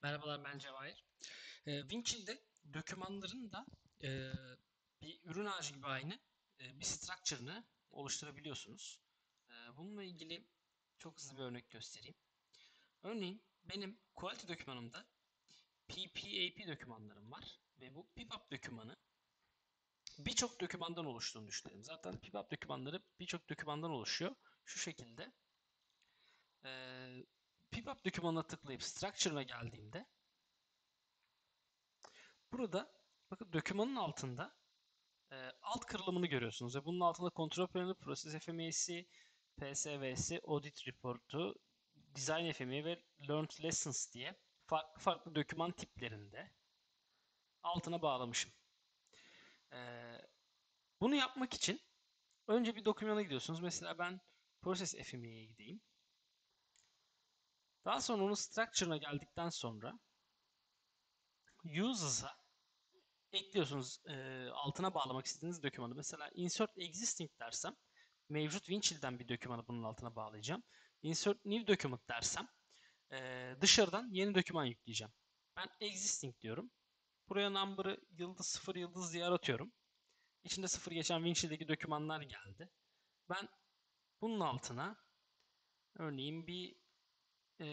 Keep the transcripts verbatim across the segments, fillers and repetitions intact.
Merhabalar, ben Cevahir. Ee, Winchill'de dokümanların da e, bir ürün ağacı gibi aynı e, bir structure'ını oluşturabiliyorsunuz. E, bununla ilgili çok hızlı bir örnek göstereyim. Örneğin benim quality dokümanımda P P A P dokümanlarım var ve bu pipap dokümanı birçok dokümandan oluştuğunu düşünelim. Zaten pipap dokümanları birçok dokümandan oluşuyor. Şu şekilde. E, pipap dokümanına tıklayıp structure'ına geldiğimde burada bakın dokümanın altında e, alt kırılımını görüyorsunuz ve bunun altında kontrol paneli, Process F M E'si, P S V'si, Audit Report'u, Design F M E ve Learned Lessons diye farklı farklı doküman tiplerinde altına bağlamışım. E, bunu yapmak için önce bir dokümana gidiyorsunuz. Mesela ben Process F M E'ye gideyim. Daha sonra onun structure'ına geldikten sonra Uses'a ekliyorsunuz e, altına bağlamak istediğiniz dokümanı. Mesela insert existing dersem mevcut Winchill'den bir dokümanı bunun altına bağlayacağım. Insert new document dersem e, dışarıdan yeni doküman yükleyeceğim. Ben existing diyorum. Buraya number'ı yıldız sıfır yıldız diye aratıyorum. İçinde sıfır geçen Winchill'deki dokümanlar geldi. Ben bunun altına örneğin bir e,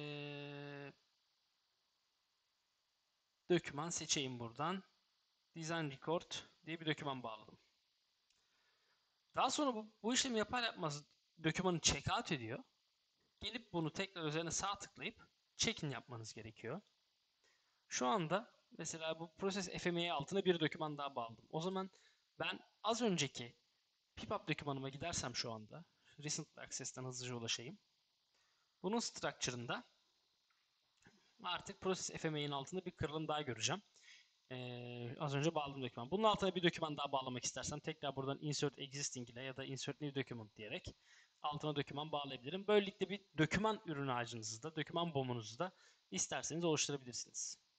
doküman seçeyim buradan. Design Record diye bir doküman bağladım. Daha sonra bu, bu işlemi yapar yapmaz dokümanı checkout ediyor. Gelip bunu tekrar üzerine sağ tıklayıp check-in yapmanız gerekiyor. Şu anda mesela bu Process F M E altına bir doküman daha bağladım. O zaman ben az önceki pipap dokümanıma gidersem şu anda Recent Access'ten hızlıca ulaşayım. Bunun structure'ında artık Process F M E'nin altında bir kırılım daha göreceğim. Ee, az önce bağladığım doküman. Bunun altına bir doküman daha bağlamak istersem tekrar buradan insert existing ile ya da insert new document diyerek altına doküman bağlayabilirim. Böylelikle bir doküman ürün ağacınızı da, doküman bomunuzu da isterseniz oluşturabilirsiniz.